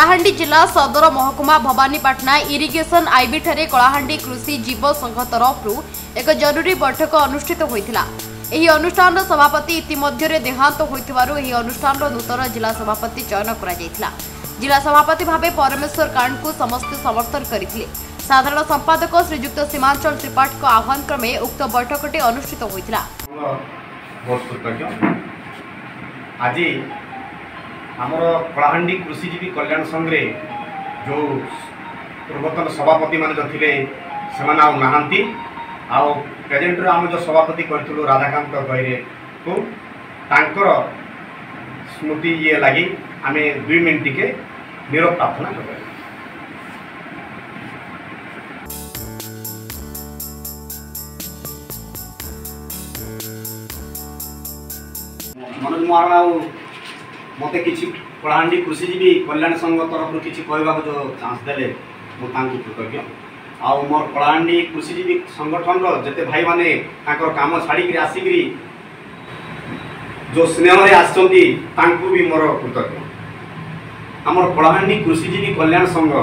कलाहांडी जिला सदर महकुमा भवानीपाटना इरिगेशन आईबी ठारे कलाहांडी कृषि जीव संघ तरफ एक जरूरी बैठक अनुष्ठित होइथिला। एही अनुष्ठान सभापति इतिमध्य देहांत होइथिबारु एही अनुष्ठान नूतन जिला सभापति चयन करा जायथिला। जिला सभापति भावे परमेश्वर कांड को समस्त समर्थन करथिले। साधारण संपादक श्रीजुक्त सीमांचल त्रिपाठी को आह्वान क्रमे उक्त बैठकटी अनुष्ठित होइथिला। आज आमर कलाहांडी कृषिजीवी कल्याण संघ रे जो पूर्वतन सभापति मान जो थिले सेमाना नाहांती आउ प्रेजेंट रे आम जो सभापति करथुलु राधाकांत गैरे को तांकर स्मृति ये लगी आमे 2 मिनिट के नीरव प्रार्थना करबे। मनोज महाराव मते किसी कलाहांडी कृषिजीवी कल्याण संघ तरफ किसी कहवा जो चांस देले मुझे कृतज्ञ। आउ मोर कलाहांडी कृषिजीवी संगठन जिते भाई माने काम छाड़ी आसिकी जो स्नेह आसती भी मोर कृतज्ञ। आमर कलाहांडी कृषिजीवी कल्याण संघ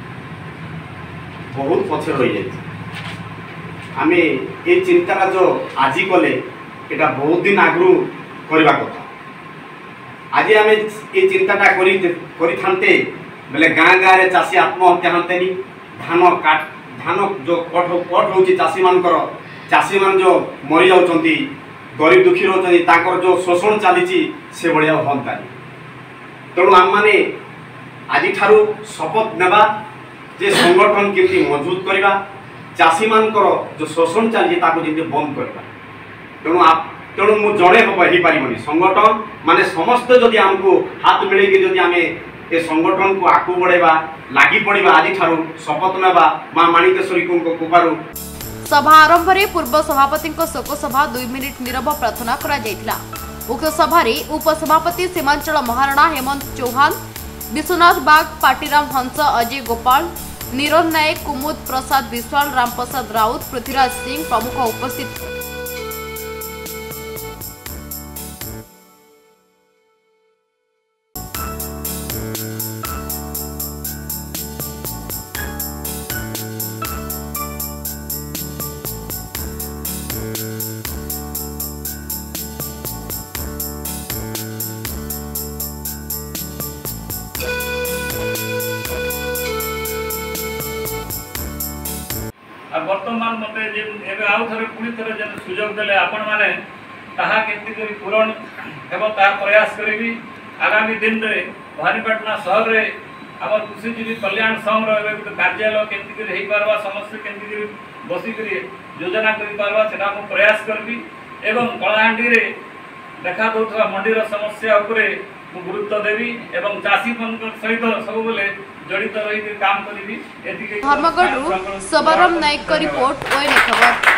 बहुत पछे रही जाए। आमे ये चिंता जो आज कले एटा बहुत दिन आगु करवा कथा। आज आम ये चिंताटा करते बेले गाँ गाँव में चाषी आत्महत्या हते धान जो कट हो चाषी मानकर चाषी मान जो मरी जाउछंती गरीब दुखी रोचंती जो शोषण चली से भाया हंता। तेणु आम मैंने आज ठारू शपथ नेबा जे संगठन केमती मजबूत करवा चाषी मानकर जो शोषण चली बंद करवा। तेणु मु जड़े हो पारनी संगठन माने समस्त जदि आमको हाथ मिले जदि आम ए संगठन को आगू बढ़ेबा लागी पड़िबा आज ठारू शपथ नेबा मां माणिकेश्वरी को कृपारू। सभा आरंभ रे पूर्व सभापति शोक सभा 2 मिनिट नीरव प्रार्थना करा जायतिला। उक्त सभारे उपसभापति सीमांचल महाराणा हेमंत चौहान, विश्वनाथ बाग, पाटीराम हंस, अजय गोपाल, नीरज नायक, कुमुद प्रसाद विश्वाल, रामप्रसाद राउत, पृथ्वीराज सिंह प्रमुख उपस्थित। वर्तमान मत आउ थे पुणी थे सुजोग देले आपण मैंने केमती पूरण एवं प्रयास करी। आगामी दिन में भवानीपाटना सहर में आम कृषिजीवी कल्याण संघ कार्यालय केमती हो समस्त केमती बसिक योजना करवा प्रयास करी। एवं कलाहांडी रे देखा दूसरा मंडीर समस्या उपरे गुरुत्व देवी एवं चाषी सहित सब बेले जड़ित रही काम करी। धर्मगढ़ सबरम नायक रिपोर्ट।